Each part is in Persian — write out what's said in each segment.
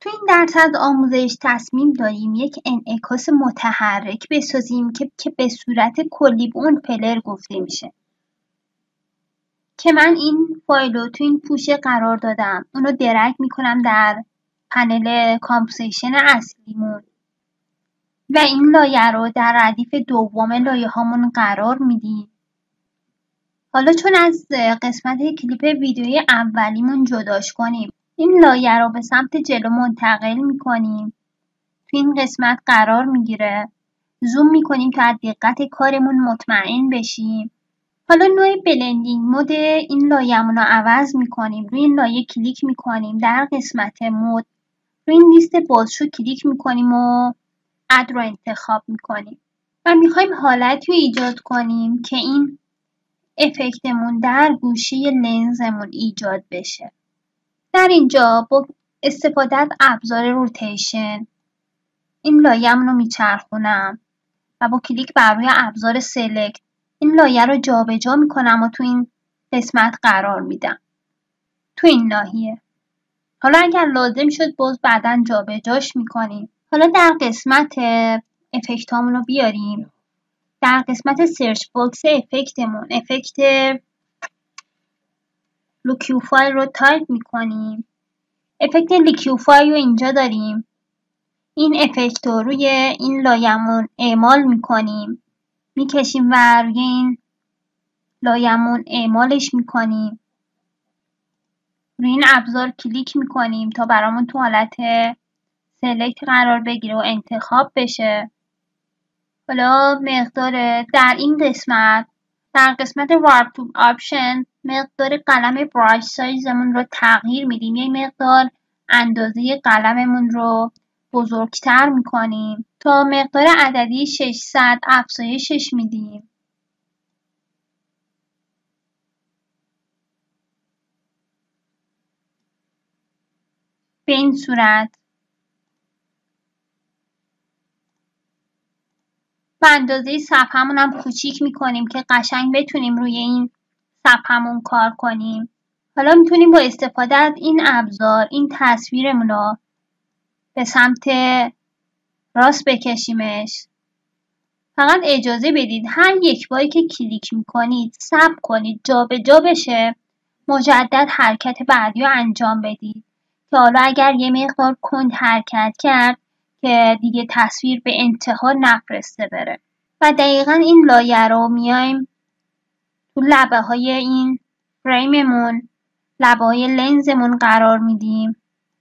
تو این درس آموزش تصمیم داریم یک انعکاس متحرک بسازیم که به صورت کلی به اون پلر گفته میشه که من این فایل رو تو این پوشه قرار دادم. اونو درگ میکنم در پنل کامپوزیشن اصلیمون و این لایه رو در ردیف دوم لایه هامون قرار میدیم. حالا چون از قسمت کلیپ ویدیوی اولیمون جداش کنیم، این لایه رو به سمت جلو منتقل میکنیم. تو این قسمت قرار میگیره. زوم میکنیم تا از دقت کارمون مطمئن بشیم. حالا نوع بلندینگ مود این لایه‌مون رو عوض میکنیم. روی این لایه کلیک میکنیم. در قسمت مود روی این لیست بازشو کلیک میکنیم و اد رو انتخاب میکنیم و میخوایم حالتی رو ایجاد کنیم که این افکتمون در گوشه لنزمون ایجاد بشه. در اینجا با استفاده از ابزار روتیشن این لایه‌مون رو میچرخونم و با کلیک بر روی ابزار سلکت این لایه رو جابجا میکنم و تو این قسمت قرار میدم. تو این ناحیه. حالا اگر لازم شد باز بعداً جابجاش میکنیم. حالا در قسمت افکت هامون رو بیاریم. در قسمت سرچ باکس افکتمون افکت لیکوفای رو تایپ میکنیم. افکت لیکوفای رو اینجا داریم. این افکت رو روی این لایه‌مون اعمال میکنیم. میکشیم و روی این لایه‌مون اعمالش میکنیم. روی این ابزار کلیک میکنیم تا برامون تو حالت سلکت قرار بگیره و انتخاب بشه. حالا مقدار در این قسمت در قسمت وارپ تو آپشن مقدار قلم براش سایزمون رو تغییر میدیم. یه مقدار اندازه قلممون رو بزرگتر میکنیم تا مقدار عددی 600 افزایشش میدیم. به این صورت و اندازه صفحمون هم کوچیک میکنیم که قشنگ بتونیم روی این صفحمون کار کنیم. حالا میتونیم با استفاده از این ابزار این تصویرمون رو به سمت راست بکشیمش. فقط اجازه بدید هر یک باری که کلیک میکنید صبر کنید جابجا بشه، مجدد حرکت بعدی رو انجام بدید که حالا اگر یه مقدار کند حرکت کرد که دیگه تصویر به انتها نفرسته بره. و دقیقا این لایه رو میایم تو لبه های این فریممون لبه های لنزمون قرار میدیم.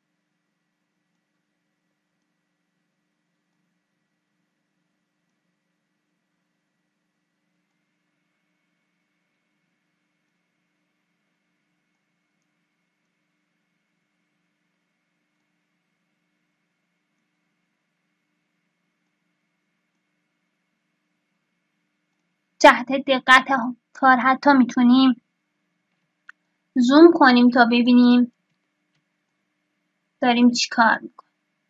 جهت دقت کار حتی میتونیم زوم کنیم تا ببینیم داریم چی کار میکنیم.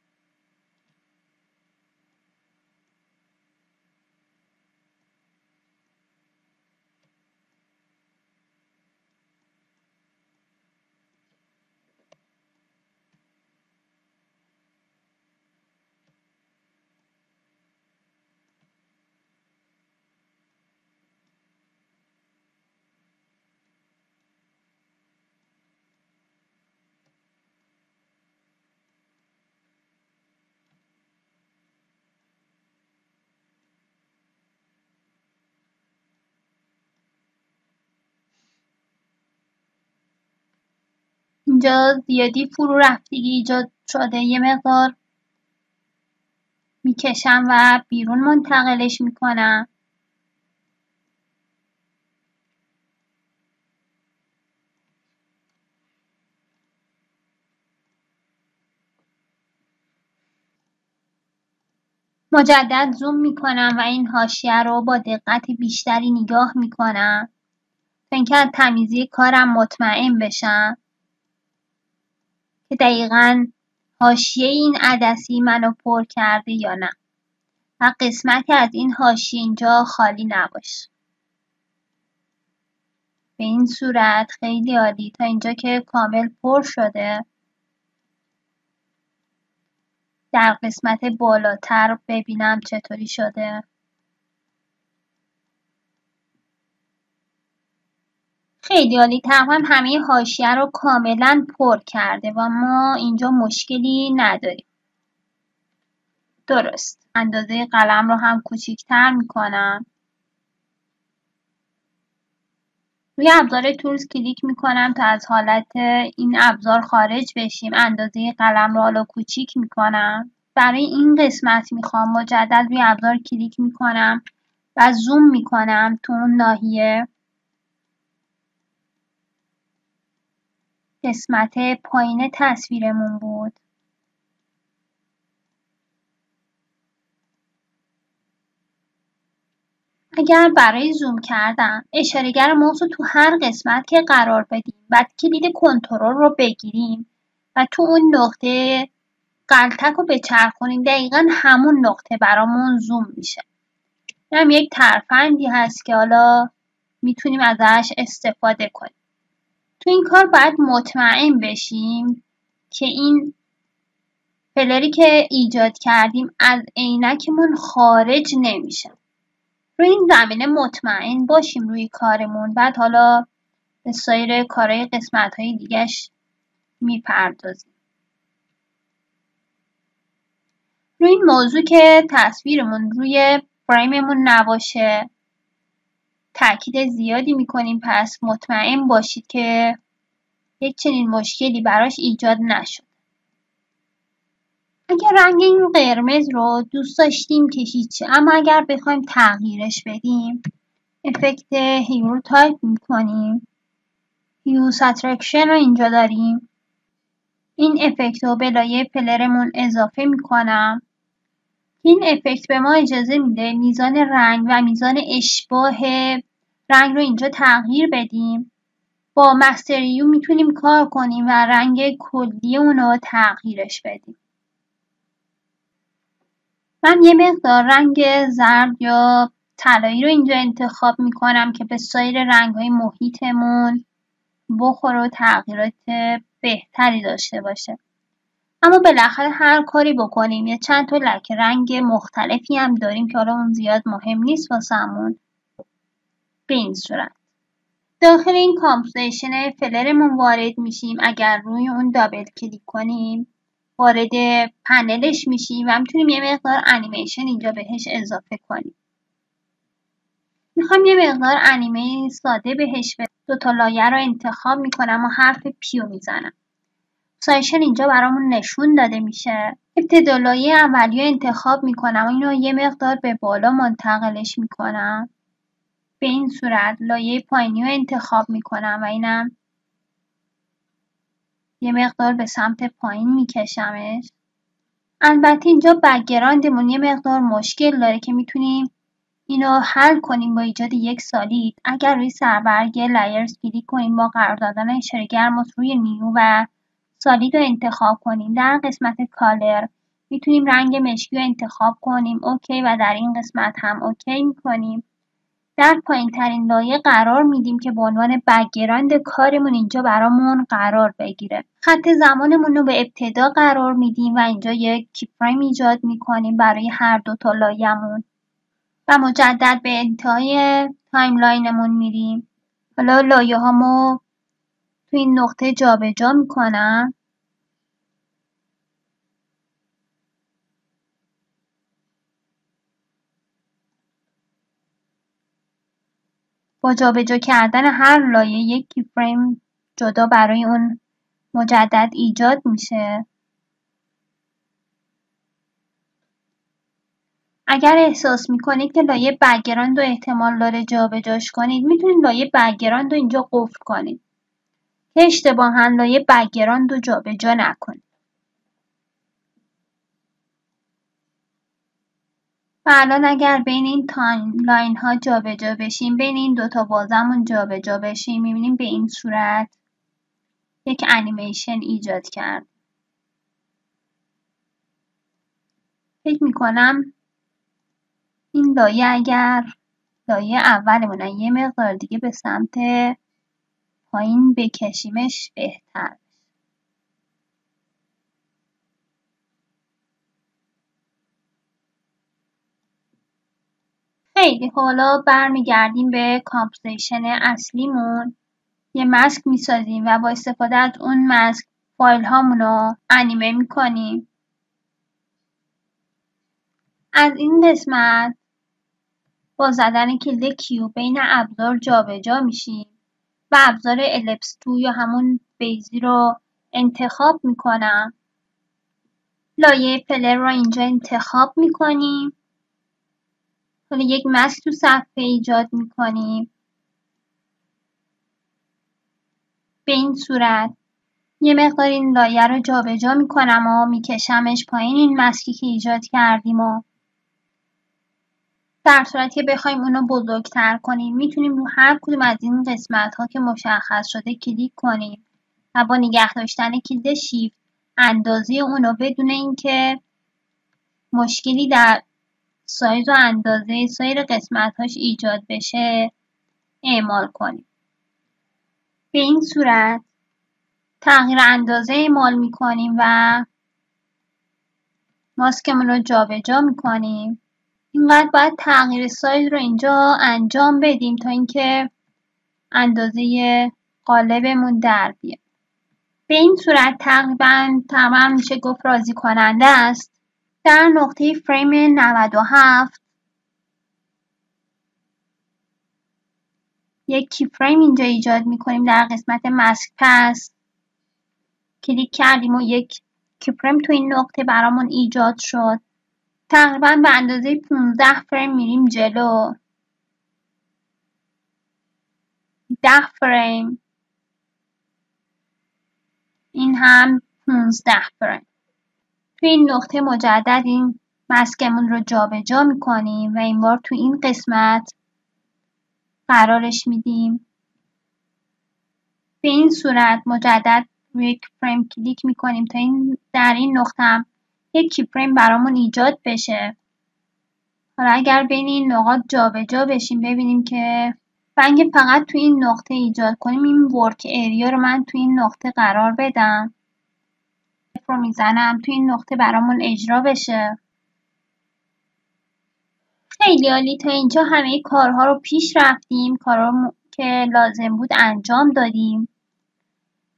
اینجا زیادی فرو رفتگی ایجاد شده، یه مقدار میکشم و بیرون منتقلش میکنم. مجدد زوم میکنم و این حاشیه رو با دقت بیشتری نگاه میکنم تا اینکه از تمیزی کارم مطمئن بشم که دقیقاً حاشیه این عدسی منو پر کرده یا نه و قسمتی از این حاشیه اینجا خالی نباشه. به این صورت خیلی عالی. تا اینجا که کامل پر شده. در قسمت بالاتر ببینم چطوری شده. خیلی عالی، تقریبا همه حاشیه رو کاملا پر کرده و ما اینجا مشکلی نداریم. درست. اندازه قلم رو هم کوچیک‌تر میکنم. روی ابزار تولز کلیک میکنم تا از حالت این ابزار خارج بشیم. اندازه قلم رو حالا کوچیک میکنم. برای این قسمت میخوام مجدد روی ابزار کلیک میکنم و زوم میکنم تو اون ناحیه. قسمت پایین تصویرمون بود. اگر برای زوم کردن اشاره‌گر ماوس رو تو هر قسمت که قرار بدیم بعد کلید کنترل رو بگیریم و تو اون نقطه قلتک رو بچرخونیم دقیقا همون نقطه برامون زوم میشه. این هم یک ترفندی هست که حالا میتونیم ازش استفاده کنیم. تو این کار باید مطمئن بشیم که این فلری که ایجاد کردیم از عینکمون خارج نمیشه. روی این زمینه مطمئن باشیم روی کارمون. بعد حالا به سایر کارهای قسمت‌های دیگه‌اش میپردازیم. روی این موضوع که تصویرمون روی فریممون نباشه تاکید زیادی میکنیم، پس مطمئن باشید که یک چنین مشکلی براش ایجاد نشد. اگر رنگ این قرمز رو دوست داشتیم که هیچی، اما اگر بخوایم تغییرش بدیم افکت هیو رو تایپ میکنیم. هیو ساترکشن رو اینجا داریم. این افکت رو به لایه پلرمون اضافه میکنم. این افکت به ما اجازه میده میزان رنگ و میزان اشباه رنگ رو اینجا تغییر بدیم. با مستر یو میتونیم کار کنیم و رنگ کلی اون رو تغییرش بدیم. من یه مقدار رنگ زرد یا طلایی رو اینجا انتخاب میکنم که به سایر رنگ‌های محیطمون بخوره و تغییرات بهتری داشته باشه. اما بالاخره هر کاری بکنیم یه چند تا لکه رنگ مختلفی هم داریم که حالا اون زیاد مهم نیست واسمون. به این صورت داخل این کامپوزیشن فلرمون وارد میشیم. اگر روی اون دابل کلیک کنیم وارد پنلش میشیم و میتونیم یه مقدار انیمیشن اینجا بهش اضافه کنیم. میخوام یه مقدار انیمه ساده بهش بدم. دو تا لایه رو انتخاب میکنم و حرف پیو میزنم. سایشن اینجا برامون نشون داده میشه. ابتدا لایه اولی رو انتخاب میکنم و اینو یه مقدار به بالا منتقلش میکنم. به این صورت لایه پایینی رو انتخاب میکنم و اینم یه مقدار به سمت پایین میکشمش. البته اینجا بک‌گراندمون یه مقدار مشکل داره که میتونیم اینو حل کنیم با ایجاد یک سالید. اگر روی سربرگ لایرز کلیک کنیم با قرار دادن اشاره‌گر ماوس روی نیو و سالید رو انتخاب کنیم. در قسمت کالر میتونیم رنگ مشکی رو انتخاب کنیم. اوکی و در این قسمت هم اوکی میکنیم. در پایین ترین لایه قرار میدیم که به عنوان بک‌گراند کارمون اینجا برامون قرار بگیره. خط زمانمون رو به ابتدا قرار میدیم و اینجا یک کی فریم ایجاد میکنیم برای هر دو تا لایه‌مون و مجدد به انتهای تایملاینمون میریم. حالا لایه هامو تو این نقطه جابجا میکنم. با جابجا کردن هر لایه یک کی فریم جدا برای اون مجدد ایجاد میشه. اگر احساس میکنید که لایه بک‌گراند رو احتمال داره جابجاش کنید میتونید لایه بک‌گراند رو اینجا قفل کنید که اشتباها لایه بک‌گراند رو جابجا نکنید. و الان اگر بین این تایملاین ها جابجا بشیم، بین این دوتا بازمون جابجا بشیم، میبینیم به این صورت یک انیمیشن ایجاد کرد. فکر میکنم این لایه اگر لایه اولمون یه مقدار دیگه به سمت پایین بکشیمش بهتر. خیلی حالا برمیگردیم به کامپوزیشن اصلیمون. یه ماسک میسازیم و با استفاده از اون ماسک فایل هامون رو انیمه میکنیم. از این قسمت با زدن کلید کیو بین ابزار جابجا میشیم و ابزار الیپس 2 یا همون بیزی رو انتخاب میکنم. لایه پلر رو اینجا انتخاب میکنیم. حالا یک ماسک تو صفحه ایجاد میکنیم. به این صورت یه مقدار این لایه رو جابجا میکنم و میکشمش پایین این ماسکی که ایجاد کردیم و در صورتی که بخوایم اونو بزرگتر کنیم میتونیم رو هر کدوم از این قسمت ها که مشخص شده کلیک کنیم و با نگه داشتن کلید شیفت اندازه اونو بدون اینکه مشکلی در سایز و اندازه سایر قسمت‌هاش ایجاد بشه اعمال کنیم. به این صورت تغییر اندازه اعمال می‌کنیم و ماسکمون رو جابجا می‌کنیم. اینقدر باید تغییر سایز رو اینجا انجام بدیم تا اینکه اندازه قالبمون در بیاد. به این صورت تقریبا میشه گفت راضی کننده است. در نقطه فریم 97 یک کی فریم اینجا ایجاد میکنیم. در قسمت ماسک پس کلیک کردیم و یک کی فریم تو این نقطه برامون ایجاد شد. تقریبا به اندازه 15 فریم میریم جلو. 10 فریم، این هم 15 فریم. تو این نقطه مجدد این ماسکمون رو جابجا میکنیم و این بار تو این قسمت قرارش میدیم. به این صورت مجدد روی یک فریم کلیک میکنیم تا در این نقطه هم یک کی فریم برامون ایجاد بشه. حالا اگر بین این نقاط جابجا بشیم ببینیم که اگه فقط تو این نقطه ایجاد کنیم این ورک ایریا رو من تو این نقطه قرار بدم رو میزنم تو این نقطه برامون اجرا بشه. خیلی عالی، تا اینجا همه کارها رو پیش رفتیم، کارها که لازم بود انجام دادیم.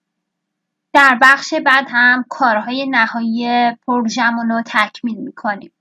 در بخش بعد هم کارهای نهایی پروژمون رو تکمیل میکنیم.